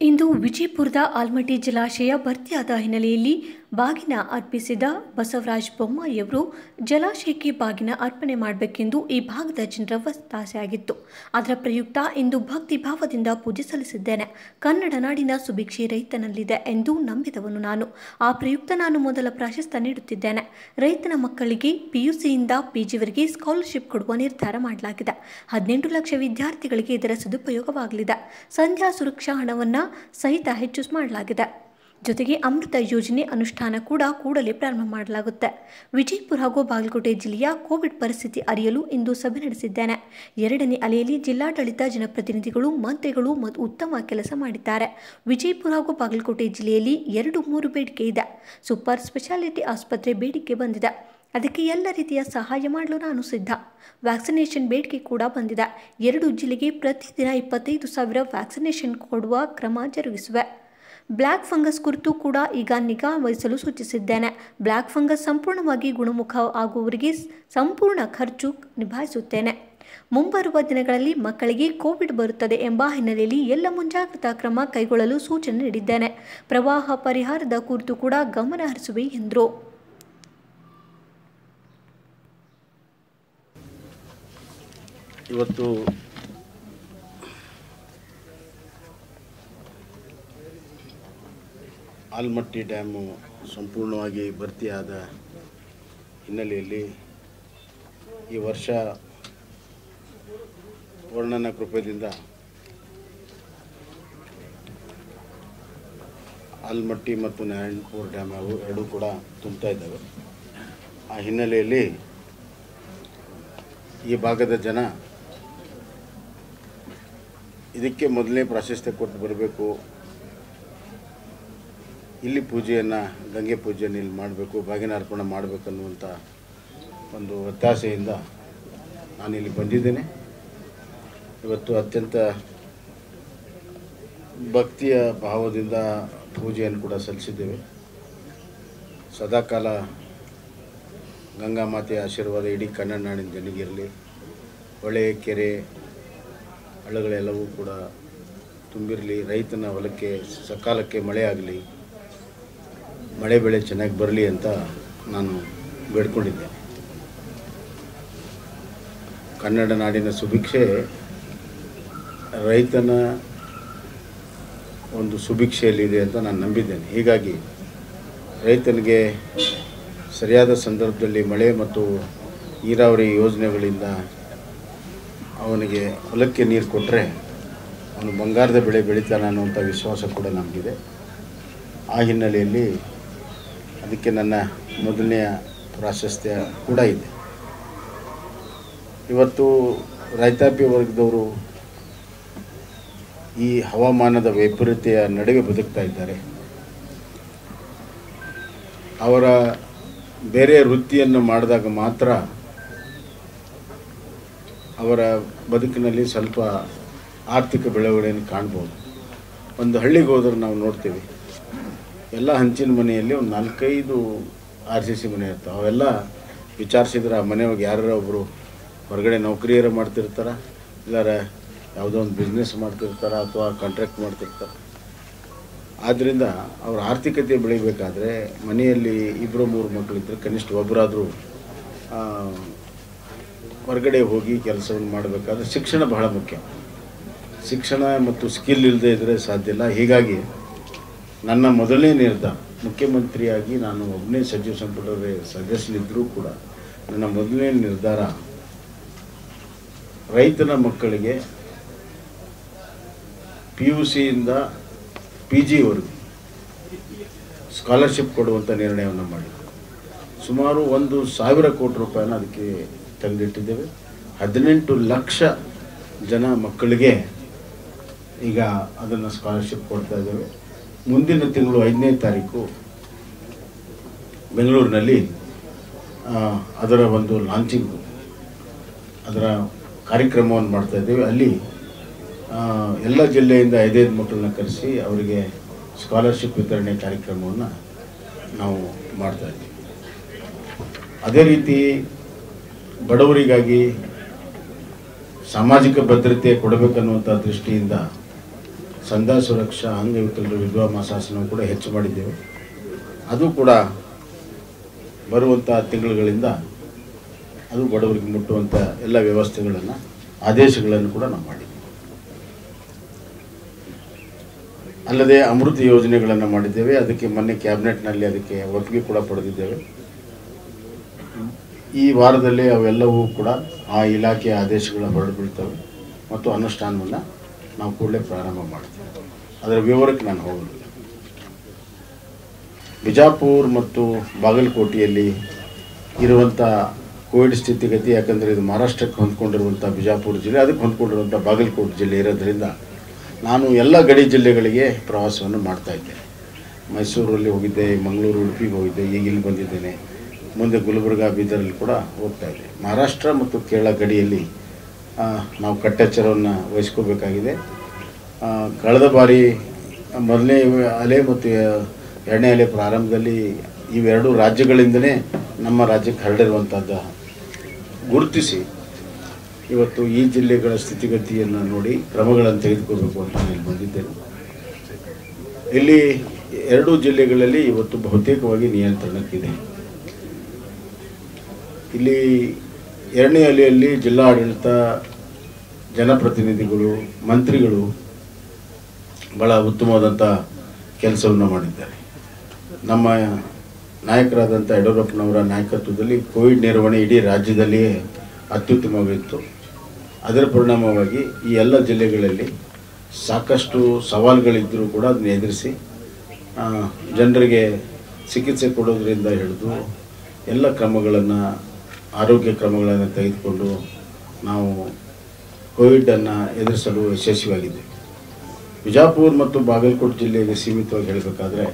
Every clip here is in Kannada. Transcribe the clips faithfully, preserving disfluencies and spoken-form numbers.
ಇಂದು ವಿಜಯಪುರದ ಆಲ್ಮಟ್ಟಿ ಜಲಾಶಯ ಭರ್ತಿಯಾದ ಹಿನ್ನೆಲೆಯಲ್ಲಿ ಬಾಗಿನ ಅರ್ಪಿಸಿದ ಬಸವರಾಜ ಬೊಮ್ಮಾಯಿಯವರು ಜಲಾಶಯಕ್ಕೆ ಬಾಗಿನ ಅರ್ಪಣೆ ಮಾಡಬೇಕೆಂದು ಈ ಭಾಗದ ಜನರ ಒತ್ತಾಸೆಯಾಗಿತ್ತು. ಅದರ ಪ್ರಯುಕ್ತ ಇಂದು ಭಕ್ತಿ ಭಾವದಿಂದ ಪೂಜೆ ಸಲ್ಲಿಸಿದ್ದೇನೆ. ಕನ್ನಡ ನಾಡಿನ ಸುಭಿಕ್ಷೆ ರೈತನಲ್ಲಿದೆ ಎಂದು ನಂಬಿದವನು ನಾನು. ಆ ಪ್ರಯುಕ್ತ ನಾನು ಮೊದಲ ಪ್ರಾಶಸ್ತ್ಯ ನೀಡುತ್ತಿದ್ದೇನೆ. ರೈತನ ಮಕ್ಕಳಿಗೆ ಪಿಯುಸಿಯಿಂದ ಪಿಜಿವರೆಗೆ ಸ್ಕಾಲರ್ಶಿಪ್ ಕೊಡುವ ನಿರ್ಧಾರ ಮಾಡಲಾಗಿದೆ. ಹದಿನೆಂಟು ಲಕ್ಷ ವಿದ್ಯಾರ್ಥಿಗಳಿಗೆ ಇದರ ಸದುಪಯೋಗವಾಗಲಿದೆ. ಸಂಧ್ಯಾ ಸುರಕ್ಷಾ ಹಣವನ್ನು ಸಹಿತ ಹೆಚ್ಚು ಮಾಡಲಾಗಿದೆ. ಜೊತೆಗೆ ಅಮೃತ ಯೋಜನೆ ಅನುಷ್ಠಾನ ಕೂಡ ಕೂಡಲೇ ಪ್ರಾರಂಭ ಮಾಡಲಾಗುತ್ತೆ. ವಿಜಯಪುರ ಹಾಗೂ ಬಾಗಲಕೋಟೆ ಜಿಲ್ಲೆಯ ಕೋವಿಡ್ ಪರಿಸ್ಥಿತಿ ಅರಿಯಲು ಇಂದು ಸಭೆ ನಡೆಸಿದ್ದೇನೆ. ಎರಡನೇ ಅಲೆಯಲ್ಲಿ ಜಿಲ್ಲಾಡಳಿತ, ಜನಪ್ರತಿನಿಧಿಗಳು, ಮಂತ್ರಿಗಳು ಮತ್ತು ಉತ್ತಮ ಕೆಲಸ ಮಾಡಿದ್ದಾರೆ. ವಿಜಯಪುರ ಹಾಗೂ ಬಾಗಲಕೋಟೆ ಜಿಲ್ಲೆಯಲ್ಲಿ ಎರಡು ಮೂರು ಬೇಡಿಕೆ ಇದೆ. ಸೂಪರ್ ಸ್ಪೆಷಾಲಿಟಿ ಆಸ್ಪತ್ರೆ ಬೇಡಿಕೆ ಬಂದಿದೆ. ಅದಕ್ಕೆ ಎಲ್ಲ ರೀತಿಯ ಸಹಾಯ ಮಾಡಲು ನಾನು ಸಿದ್ಧ. ವ್ಯಾಕ್ಸಿನೇಷನ್ ಬೇಡಿಕೆ ಕೂಡ ಬಂದಿದೆ. ಎರಡು ಜಿಲ್ಲೆಗೆ ಪ್ರತಿದಿನ ಇಪ್ಪತ್ತೈದು ಸಾವಿರ ವ್ಯಾಕ್ಸಿನೇಷನ್ ಕೊಡುವ ಕ್ರಮ ಜರುಗಿಸುವೆ. ಬ್ಲ್ಯಾಕ್ ಫಂಗಸ್ ಕುರಿತು ಕೂಡ ಈಗ ನಿಗಾ ವಹಿಸಲು ಸೂಚಿಸಿದ್ದೇನೆ. ಬ್ಲ್ಯಾಕ್ ಫಂಗಸ್ ಸಂಪೂರ್ಣವಾಗಿ ಗುಣಮುಖ ಆಗುವವರಿಗೆ ಸಂಪೂರ್ಣ ಖರ್ಚು ನಿಭಾಯಿಸುತ್ತೇನೆ. ಮುಂಬರುವ ದಿನಗಳಲ್ಲಿ ಮಕ್ಕಳಿಗೆ ಕೋವಿಡ್ ಬರುತ್ತದೆ ಎಂಬ ಹಿನ್ನೆಲೆಯಲ್ಲಿ ಎಲ್ಲ ಮುಂಜಾಗ್ರತಾ ಕ್ರಮ ಕೈಗೊಳ್ಳಲು ಸೂಚನೆ ನೀಡಿದ್ದೇನೆ. ಪ್ರವಾಹ ಪರಿಹಾರದ ಕುರಿತು ಕೂಡ ಗಮನ ಹರಿಸುವೆ ಎಂದರು. ಇವತ್ತು ಆಲ್ಮಟ್ಟಿ ಡ್ಯಾಮು ಸಂಪೂರ್ಣವಾಗಿ ಭರ್ತಿಯಾದ ಹಿನ್ನೆಲೆಯಲ್ಲಿ ಈ ವರ್ಷ ವರ್ಣನ ಕೃಪೆಯಿಂದ ಆಲ್ಮಟ್ಟಿ ಮತ್ತು ನಾರಾಯಣಪುರ ಡ್ಯಾಮ್ ಅವು ಎರಡೂ ಕೂಡ ತುಂಬ್ತಾ ಇದ್ದಾವೆ. ಆ ಹಿನ್ನೆಲೆಯಲ್ಲಿ ಈ ಭಾಗದ ಜನ ಇದಕ್ಕೆ ಮೊದಲನೇ ಪ್ರಾಶಸ್ತ್ಯ ಕೊಟ್ಟು ಬರಬೇಕು, ಇಲ್ಲಿ ಪೂಜೆಯನ್ನು, ಗಂಗೆ ಪೂಜೆಯನ್ನು ಇಲ್ಲಿ ಮಾಡಬೇಕು, ಬಾಗಿನ ಅರ್ಪಣೆ ಮಾಡಬೇಕನ್ನುವಂಥ ಒಂದು ಒತ್ತಾಸೆಯಿಂದ ನಾನು ಇಲ್ಲಿ ಬಂದಿದ್ದೇನೆ. ಇವತ್ತು ಅತ್ಯಂತ ಭಕ್ತಿಯ ಭಾವದಿಂದ ಪೂಜೆಯನ್ನು ಕೂಡ ಸಲ್ಲಿಸಿದ್ದೇವೆ. ಸದಾಕಾಲ ಗಂಗಾ ಮಾತೆಯ ಆಶೀರ್ವಾದ ಇಡೀ ಕನ್ನಡ ನಾಡಿನ ಜನಗಿರಲಿ. ಹೊಳೆ, ಕೆರೆ, ಹಳ್ಳಗಳೆಲ್ಲವೂ ಕೂಡ ತುಂಬಿರಲಿ. ರೈತನ ಹೊಲಕ್ಕೆ ಸಕಾಲಕ್ಕೆ ಮಳೆ ಆಗಲಿ, ಮಳೆ ಬೆಳೆ ಚೆನ್ನಾಗಿ ಬರಲಿ ಅಂತ ನಾನು ಬೇಡ್ಕೊಂಡಿದ್ದೇನೆ. ಕನ್ನಡ ನಾಡಿನ ಸುಭಿಕ್ಷೆ ರೈತನ ಒಂದು ಸುಭಿಕ್ಷೆಯಲ್ಲಿದೆ ಅಂತ ನಾನು ನಂಬಿದ್ದೇನೆ. ಹೀಗಾಗಿ ರೈತನಿಗೆ ಸರಿಯಾದ ಸಂದರ್ಭದಲ್ಲಿ ಮಳೆ ಮತ್ತು ನೀರಾವರಿ ಯೋಜನೆಗಳಿಂದ ಅವನಿಗೆ ಹೊಲಕ್ಕೆ ನೀರು ಕೊಟ್ಟರೆ ಅವನು ಬಂಗಾರದ ಬೆಳೆ ಬೆಳೀತಾನೆ ಅನ್ನುವಂಥ ವಿಶ್ವಾಸ ಕೂಡ ನಮಗಿದೆ. ಆ ಹಿನ್ನೆಲೆಯಲ್ಲಿ ಅದಕ್ಕೆ ನನ್ನ ಮೊದಲನೆಯ ಪ್ರಾಶಸ್ತ್ಯ ಕೂಡ ಇದೆ. ಇವತ್ತು ರೈತಾಪಿ ವರ್ಗದವರು ಈ ಹವಾಮಾನದ ವೈಪರೀತ್ಯ ನಡುವೆ ಬದುಕ್ತಾ ಇದ್ದಾರೆ. ಅವರ ಬೇರೆ ವೃತ್ತಿಯನ್ನು ಮಾಡಿದಾಗ ಮಾತ್ರ ಅವರ ಬದುಕಿನಲ್ಲಿ ಸ್ವಲ್ಪ ಆರ್ಥಿಕ ಬೆಳವಣಿಗೆಯನ್ನು ಕಾಣ್ಬೋದು. ಒಂದು ಹಳ್ಳಿಗೆ ಹೋದ್ರೆ ನಾವು ನೋಡ್ತೀವಿ, ಎಲ್ಲ ಹಂಚಿನ ಮನೆಯಲ್ಲಿ ಒಂದು ನಾಲ್ಕೈದು ಆರ್ ಸಿ ಸಿ ಮನೆ ಇರ್ತಾವೆ. ಅವೆಲ್ಲ ವಿಚಾರಿಸಿದ್ರೆ ಆ ಮನೆಯೊಳಗೆ ಯಾರ ಒಬ್ಬರು ಹೊರಗಡೆ ನೌಕರಿಯರ ಮಾಡ್ತಿರ್ತಾರೆ, ಇಲ್ಲಾರ ಯಾವುದೋ ಒಂದು ಬಿಸ್ನೆಸ್ ಮಾಡ್ತಿರ್ತಾರೆ ಅಥವಾ ಕಾಂಟ್ರಾಕ್ಟ್ ಮಾಡ್ತಿರ್ತಾರೆ. ಆದ್ದರಿಂದ ಅವ್ರ ಆರ್ಥಿಕತೆ ಬೆಳಿಬೇಕಾದ್ರೆ ಮನೆಯಲ್ಲಿ ಇಬ್ಬರು ಮೂರು ಮಕ್ಕಳಿದ್ದರೆ ಕನಿಷ್ಠ ಒಬ್ಬರಾದರೂ ಹೊರಗಡೆ ಹೋಗಿ ಕೆಲಸವನ್ನು ಮಾಡಬೇಕಾದ್ರೆ ಶಿಕ್ಷಣ ಬಹಳ ಮುಖ್ಯ. ಶಿಕ್ಷಣ ಮತ್ತು ಸ್ಕಿಲ್ ಇಲ್ಲದೆ ಇದ್ದರೆ ಸಾಧ್ಯ ಇಲ್ಲ. ಹೀಗಾಗಿ ನನ್ನ ಮೊದಲನೇ ನಿರ್ಧಾರ, ಮುಖ್ಯಮಂತ್ರಿಯಾಗಿ ನಾನು ಒಬ್ಬನೇ ಸಚಿವ ಸಂಪುಟದ ಸದಸ್ಯನಿದ್ದರೂ ಕೂಡ ನನ್ನ ಮೊದಲನೇ ನಿರ್ಧಾರ ರೈತನ ಮಕ್ಕಳಿಗೆ ಪಿ ಯು ಸಿಯಿಂದ ಪಿ ಜಿವರೆಗೂ ಸ್ಕಾಲರ್ಶಿಪ್ ಕೊಡುವಂಥ ನಿರ್ಣಯವನ್ನು ಮಾಡಿದ್ದೆ. ಸುಮಾರು ಒಂದು ಸಾವಿರ ಕೋಟಿ ರೂಪಾಯಿನ ಅದಕ್ಕೆ ತಂದಿಟ್ಟಿದ್ದೇವೆ. ಹದಿನೆಂಟು ಲಕ್ಷ ಜನ ಮಕ್ಕಳಿಗೆ ಈಗ ಅದನ್ನು ಸ್ಕಾಲರ್ಶಿಪ್ ಕೊಡ್ತಾ ಇದ್ದೇವೆ. ಮುಂದಿನ ತಿಂಗಳು ಐದನೇ ತಾರೀಕು ಬೆಂಗಳೂರಿನಲ್ಲಿ ಅದರ ಒಂದು ಲಾಂಚಿಂಗು, ಅದರ ಕಾರ್ಯಕ್ರಮವನ್ನು ಮಾಡ್ತಾ ಇದ್ದೇವೆ. ಅಲ್ಲಿ ಎಲ್ಲ ಜಿಲ್ಲೆಯಿಂದ ಐದೈದು ಮಕ್ಕಳನ್ನ ಕರೆಸಿ ಅವರಿಗೆ ಸ್ಕಾಲರ್ಶಿಪ್ ವಿತರಣೆ ಕಾರ್ಯಕ್ರಮವನ್ನು ನಾವು ಮಾಡ್ತಾಯಿದ್ದೀವಿ. ಅದೇ ರೀತಿ ಬಡವರಿಗಾಗಿ ಸಾಮಾಜಿಕ ಭದ್ರತೆ ಕೊಡಬೇಕನ್ನುವಂಥ ದೃಷ್ಟಿಯಿಂದ ಸಂಧ್ಯಾ ಸುರಕ್ಷಾ ಅಂಗವಿಕಲರ ವಿಧವಾ ಮಾಸಾಸನ ಕೂಡ ಹೆಚ್ಚು ಮಾಡಿದ್ದೇವೆ. ಅದು ಕೂಡ ಬರುವಂಥ ತಿಂಗಳುಗಳಿಂದ ಅದು ಬಡವರಿಗೆ ಮುಟ್ಟುವಂಥ ಎಲ್ಲ ವ್ಯವಸ್ಥೆಗಳನ್ನು ಆದೇಶಗಳನ್ನು ಕೂಡ ನಾವು ಮಾಡಿದ್ದೇವೆ. ಅಲ್ಲದೆ ಅಮೃತ ಯೋಜನೆಗಳನ್ನು ಮಾಡಿದ್ದೇವೆ. ಅದಕ್ಕೆ ಮೊನ್ನೆ ಕ್ಯಾಬಿನೆಟ್ನಲ್ಲಿ ಅದಕ್ಕೆ ಒಪ್ಪಿಗೆ ಕೂಡ ಪಡೆದಿದ್ದೇವೆ. ಈ ವಾರದಲ್ಲಿ ಅವೆಲ್ಲವೂ ಕೂಡ ಆ ಇಲಾಖೆಯ ಆದೇಶಗಳು ಹೊರಡು ಬೀಳ್ತವೆ ಮತ್ತು ಅನುಷ್ಠಾನವನ್ನು ನಾವು ಕೂಡಲೇ ಪ್ರಾರಂಭ ಮಾಡ್ತೇವೆ. ಅದರ ವಿವರಕ್ಕೆ ನಾನು ಹೋಗಲಿಲ್ಲ. ಬಿಜಾಪುರ ಮತ್ತು ಬಾಗಲಕೋಟೆಯಲ್ಲಿ ಇರುವಂಥ ಕೋವಿಡ್ ಸ್ಥಿತಿಗತಿ, ಯಾಕಂದರೆ ಇದು ಮಹಾರಾಷ್ಟ್ರಕ್ಕೆ ಹೊಂದ್ಕೊಂಡಿರುವಂಥ ಬಿಜಾಪುರ ಜಿಲ್ಲೆ, ಅದಕ್ಕೆ ಹೊಂದ್ಕೊಂಡಿರುವಂಥ ಬಾಗಲಕೋಟೆ ಜಿಲ್ಲೆ ಇರೋದರಿಂದ ನಾನು ಎಲ್ಲ ಗಡಿ ಜಿಲ್ಲೆಗಳಿಗೆ ಪ್ರವಾಸವನ್ನು ಮಾಡ್ತಾಯಿದ್ದೆ. ಮೈಸೂರಲ್ಲಿ ಹೋಗಿದ್ದೆ, ಮಂಗಳೂರು, ಉಡುಪಿಗೆ ಹೋಗಿದ್ದೆ, ಈಗ ಇಲ್ಲಿ ಬಂದಿದ್ದೇನೆ. ಮುಂದೆ ಗುಲ್ಬರ್ಗ, ಬೀದರಲ್ಲಿ ಕೂಡ ಹೋಗ್ತಾಯಿದ್ದೆ. ಮಹಾರಾಷ್ಟ್ರ ಮತ್ತು ಕೇರಳ ಗಡಿಯಲ್ಲಿ ನಾವು ಕಟ್ಟೆಚ್ಚರವನ್ನು ವಹಿಸ್ಕೋಬೇಕಾಗಿದೆ. ಕಳೆದ ಬಾರಿ ಮೊದಲನೇ ಅಲೆ ಮತ್ತು ಎರಡನೇ ಅಲೆ ಪ್ರಾರಂಭದಲ್ಲಿ ಇವೆರಡು ರಾಜ್ಯಗಳಿಂದಲೇ ನಮ್ಮ ರಾಜ್ಯಕ್ಕೆ ಹರಡಿರುವಂಥದ್ದು ಗುರುತಿಸಿ ಇವತ್ತು ಈ ಜಿಲ್ಲೆಗಳ ಸ್ಥಿತಿಗತಿಯನ್ನು ನೋಡಿ ಕ್ರಮಗಳನ್ನು ತೆಗೆದುಕೋಬೇಕು ಅಂತ ನಾನು ಇಲ್ಲಿ ಬಂದಿದ್ದೇನೆ. ಇಲ್ಲಿ ಎರಡೂ ಜಿಲ್ಲೆಗಳಲ್ಲಿ ಇವತ್ತು ಬಹುತೇಕವಾಗಿ ನಿಯಂತ್ರಣಕ್ಕಿದೆ. ಇಲ್ಲಿ ಎರಡನೇ ಅಲೆಯಲ್ಲಿ ಜಿಲ್ಲಾಡಳಿತ, ಜನಪ್ರತಿನಿಧಿಗಳು, ಮಂತ್ರಿಗಳು ಭಾಳ ಉತ್ತಮವಾದಂಥ ಕೆಲಸವನ್ನು ಮಾಡಿದ್ದಾರೆ. ನಮ್ಮ ನಾಯಕರಾದಂಥ ಯಡಿಯೂರಪ್ಪನವರ ನಾಯಕತ್ವದಲ್ಲಿ ಕೋವಿಡ್ ನಿರ್ವಹಣೆ ಇಡೀ ರಾಜ್ಯದಲ್ಲಿಯೇ ಅತ್ಯುತ್ತಮವಾಗಿತ್ತು. ಅದರ ಪರಿಣಾಮವಾಗಿ ಈ ಎಲ್ಲ ಜಿಲ್ಲೆಗಳಲ್ಲಿ ಸಾಕಷ್ಟು ಸವಾಲುಗಳಿದ್ದರೂ ಕೂಡ ಅದನ್ನ ಎದುರಿಸಿ ಜನರಿಗೆ ಚಿಕಿತ್ಸೆ ಕೊಡೋದರಿಂದ ಹಿಡಿದು ಎಲ್ಲ ಕ್ರಮಗಳನ್ನು, ಆರೋಗ್ಯ ಕ್ರಮಗಳನ್ನು ತೆಗೆದುಕೊಂಡು ನಾವು ಕೋವಿಡನ್ನು ಎದುರಿಸಲು ಯಶಸ್ವಿಯಾಗಿದ್ದೇವೆ. ಬಿಜಾಪುರ ಮತ್ತು ಬಾಗಲಕೋಟೆ ಜಿಲ್ಲೆಗೆ ಸೀಮಿತವಾಗಿ ಹೇಳಬೇಕಾದ್ರೆ,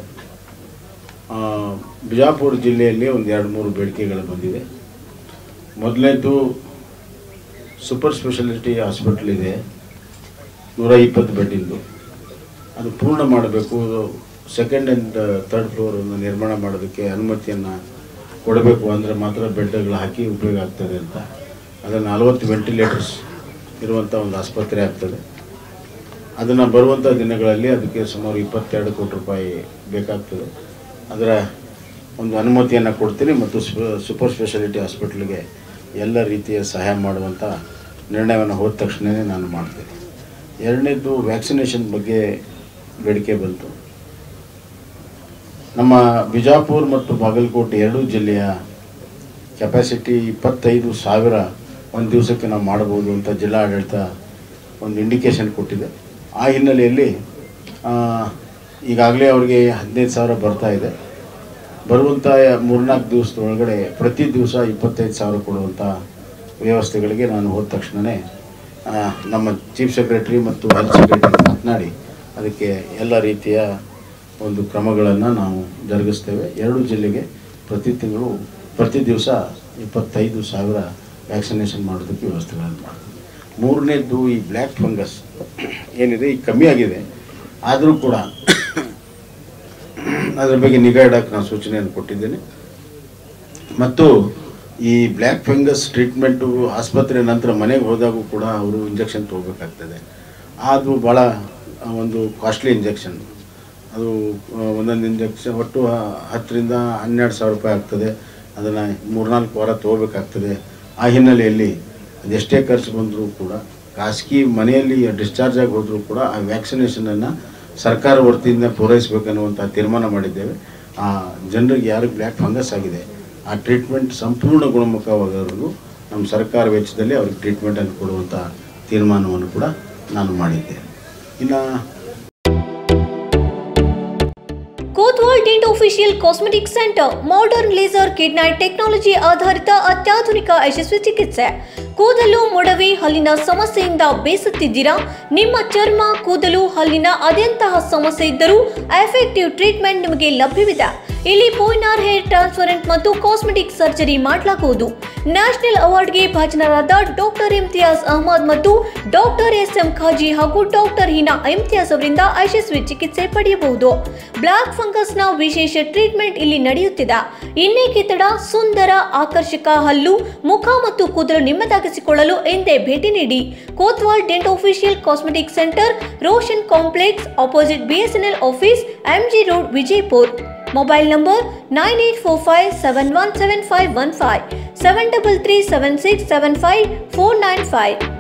ಬಿಜಾಪುರ ಜಿಲ್ಲೆಯಲ್ಲಿ ಒಂದು ಎರಡು ಮೂರು ಬೇಡಿಕೆಗಳು ಬಂದಿದೆ. ಮೊದಲನೇದು ಸೂಪರ್ ಸ್ಪೆಷಾಲಿಟಿ ಹಾಸ್ಪಿಟಲ್ ಇದೆ, ನೂರ ಇಪ್ಪತ್ತು ಬೆಡ್ಡಿಂದು, ಅದು ಪೂರ್ಣ ಮಾಡಬೇಕು. ಸೆಕೆಂಡ್ ಆ್ಯಂಡ್ ಥರ್ಡ್ ಫ್ಲೋರನ್ನು ನಿರ್ಮಾಣ ಮಾಡೋದಕ್ಕೆ ಅನುಮತಿಯನ್ನು ಕೊಡಬೇಕು, ಅಂದರೆ ಮಾತ್ರ ಬೆಡ್ಗಳು ಹಾಕಿ ಉಪಯೋಗ ಆಗ್ತದೆ ಅಂತ. ಅದನ್ನು ನಲವತ್ತು ವೆಂಟಿಲೇಟರ್ಸ್ ಇರುವಂಥ ಒಂದು ಆಸ್ಪತ್ರೆ ಆಗ್ತದೆ. ಅದನ್ನು ಬರುವಂಥ ದಿನಗಳಲ್ಲಿ ಅದಕ್ಕೆ ಸುಮಾರು ಇಪ್ಪತ್ತೆರಡು ಕೋಟಿ ರೂಪಾಯಿ ಬೇಕಾಗ್ತದೆ. ಅದರ ಒಂದು ಅನುಮತಿಯನ್ನು ಕೊಡ್ತೀನಿ ಮತ್ತು ಸೂಪರ್ ಸ್ಪೆಷಾಲಿಟಿ ಹಾಸ್ಪಿಟ್ಲಿಗೆ ಎಲ್ಲ ರೀತಿಯ ಸಹಾಯ ಮಾಡುವಂಥ ನಿರ್ಣಯವನ್ನು ಹೋದ ತಕ್ಷಣವೇ ನಾನು ಮಾಡ್ತೇನೆ. ಎರಡನೇದು ವ್ಯಾಕ್ಸಿನೇಷನ್ ಬಗ್ಗೆ ಬೇಡಿಕೆ ಬಂತು. ನಮ್ಮ ಬಿಜಾಪುರ ಮತ್ತು ಬಾಗಲಕೋಟೆ ಎರಡೂ ಜಿಲ್ಲೆಯ ಕೆಪಾಸಿಟಿ ಇಪ್ಪತ್ತೈದು ಸಾವಿರ ಒಂದು ದಿವಸಕ್ಕೆ ನಾವು ಮಾಡಬಹುದು ಅಂತ ಜಿಲ್ಲಾಡಳಿತ ಒಂದು ಇಂಡಿಕೇಶನ್ ಕೊಟ್ಟಿದೆ. ಆ ಹಿನ್ನೆಲೆಯಲ್ಲಿ ಈಗಾಗಲೇ ಅವರಿಗೆ ಹದಿನೈದು ಸಾವಿರ ಬರ್ತಾ ಇದೆ. ಬರುವಂಥ ಮೂರ್ನಾಲ್ಕು ದಿವಸದೊಳಗಡೆ ಪ್ರತಿ ದಿವಸ ಇಪ್ಪತ್ತೈದು ಸಾವಿರ ಕೊಡುವಂಥ ವ್ಯವಸ್ಥೆಗಳಿಗೆ ನಾನು ಹೋದ ತಕ್ಷಣವೇ ನಮ್ಮ ಚೀಫ್ ಸೆಕ್ರೆಟರಿ ಮತ್ತು ಹೆಲ್ತ್ ಸೆಕ್ರೆಟರಿ ಮಾತನಾಡಿ ಅದಕ್ಕೆ ಎಲ್ಲ ರೀತಿಯ ಒಂದು ಕ್ರಮಗಳನ್ನು ನಾವು ಜರುಗಿಸ್ತೇವೆ. ಎರಡು ಜಿಲ್ಲೆಗೆ ಪ್ರತಿ ತಿಂಗಳು ಪ್ರತಿ ದಿವಸ ಇಪ್ಪತ್ತೈದು ಸಾವಿರ ವ್ಯಾಕ್ಸಿನೇಷನ್ ಮಾಡೋದಕ್ಕೆ ವ್ಯವಸ್ಥೆಗಳನ್ನು ಮಾಡ್ತೀವಿ. ಮೂರನೇದ್ದು ಈ ಬ್ಲ್ಯಾಕ್ ಫಂಗಸ್ ಏನಿದೆ ಈಗ ಕಮ್ಮಿ ಆಗಿದೆ, ಆದರೂ ಕೂಡ ಅದರ ಬಗ್ಗೆ ನಿಗಾ ಇಡೋಕ್ಕೆ ನಾನು ಸೂಚನೆಯನ್ನು ಕೊಟ್ಟಿದ್ದೇನೆ. ಮತ್ತು ಈ ಬ್ಲ್ಯಾಕ್ ಫಂಗಸ್ ಟ್ರೀಟ್ಮೆಂಟು ಆಸ್ಪತ್ರೆ ನಂತರ ಮನೆಗೆ ಹೋದಾಗೂ ಕೂಡ ಅವರು ಇಂಜೆಕ್ಷನ್ ತೊಗೋಬೇಕಾಗ್ತದೆ. ಅದು ಭಾಳ ಒಂದು ಕಾಸ್ಟ್ಲಿ ಇಂಜೆಕ್ಷನ್. ಅದು ಒಂದೊಂದು ಇಂಜೆಕ್ಷನ್ ಒಟ್ಟು ಹತ್ತರಿಂದ ಹನ್ನೆರಡು ಸಾವಿರ ರೂಪಾಯಿ ಆಗ್ತದೆ. ಅದನ್ನು ಮೂರ್ನಾಲ್ಕು ವಾರ ತೊಗೋಬೇಕಾಗ್ತದೆ. ಆ ಹಿನ್ನೆಲೆಯಲ್ಲಿ ಅದೆಷ್ಟೇ ಖರ್ಚು ಬಂದರೂ ಕೂಡ ಖಾಸಗಿ ಮನೆಯಲ್ಲಿ ಡಿಸ್ಚಾರ್ಜ್ ಆಗಿ ಹೋದರೂ ಕೂಡ ಆ ವ್ಯಾಕ್ಸಿನೇಷನನ್ನು ಸರ್ಕಾರ ವತಿಯಿಂದ ಪೂರೈಸಬೇಕನ್ನುವಂಥ ತೀರ್ಮಾನ ಮಾಡಿದ್ದೇವೆ. ಆ ಜನರಿಗೆ ಯಾರಿಗೆ ಬ್ಲ್ಯಾಕ್ ಫಂಗಸ್ ಆಗಿದೆ ಆ ಟ್ರೀಟ್ಮೆಂಟ್ ಸಂಪೂರ್ಣ ಗುಣಮುಖವಾಗೋವರೆಗೂ ನಮ್ಮ ಸರ್ಕಾರ ವೆಚ್ಚದಲ್ಲಿ ಅವ್ರಿಗೆ ಟ್ರೀಟ್ಮೆಂಟನ್ನು ಕೊಡುವಂಥ ತೀರ್ಮಾನವನ್ನು ಕೂಡ ನಾನು ಮಾಡಿದ್ದೇನೆ. ಇನ್ನು Kotwal dento facial cosmetic centre modern laser ಕಿಡ್ನೈಟ್ ಟೆಕ್ನಾಲಜಿ ಆಧಾರಿತ ಅತ್ಯಾಧುನಿಕ ಯಶಸ್ವಿ ಚಿಕಿತ್ಸೆ. ಕೂದಲು, ಮೊಡವೆ, ಹಲ್ಲಿನ ಸಮಸ್ಯೆಯಿಂದ ಬೇಸತ್ತಿದ್ದೀರಾ? ನಿಮ್ಮ ಚರ್ಮ, ಕೂದಲು, ಹಲ್ಲಿನ ಅದೆಂತಹ ಸಮಸ್ಯೆ ಇದ್ದರೂ ಎಫೆಕ್ಟಿವ್ ಟ್ರೀಟ್ಮೆಂಟ್ ನಿಮಗೆ ಲಭ್ಯವಿದೆ. ಇಲ್ಲಿ ಪೋಯ್ನಾರ್ ಹೇರ್ ಟ್ರಾನ್ಸ್ಪರೆಂಟ್ ಮತ್ತು ಕಾಸ್ಮೆಟಿಕ್ ಸರ್ಜರಿ ಮಾಡಲಾಗುವುದು. ನ್ಯಾಷನಲ್ ಅವಾರ್ಡ್ಗೆ ಭಾಜನರಾದ ಡಾಕ್ಟರ್ ಇಮ್ತಿಯಾಜ್ ಅಹಮದ್ ಮತ್ತು ಡಾಕ್ಟರ್ ಎಸ್ ಎಂ ಖಾಜಿ ಹಾಗೂ ಡಾಕ್ಟರ್ ಹೀನಾ ಇಮ್ತಿಯಾಜ್ ಅವರಿಂದ ಯಶಸ್ವಿ ಚಿಕಿತ್ಸೆ ಪಡೆಯಬಹುದು. ಬ್ಲ್ಯಾಕ್ ಫಂಗಸ್ನ ವಿಶೇಷ ಟ್ರೀಟ್ಮೆಂಟ್ ಇಲ್ಲಿ ನಡೆಯುತ್ತಿದೆ. ಇನ್ನೇಕೆ ತಡ? ಸುಂದರ, ಆಕರ್ಷಕ ಹಲ್ಲು, ಮುಖ ಮತ್ತು ಕೂದಲು ನಿಮ್ಮದಾಗಿ ಮಾಡಿಸಿಕೊಳ್ಳಲು ಎಂದೇ ಭೇಟಿ ನೀಡಿ. Kotwal dento facial cosmetic centre, Roshan complex, opposite BSNL office, MG road, Vijayapur. Mobile number nine eight four five seven one seven five one five, seven double three seven six seven five four nine five.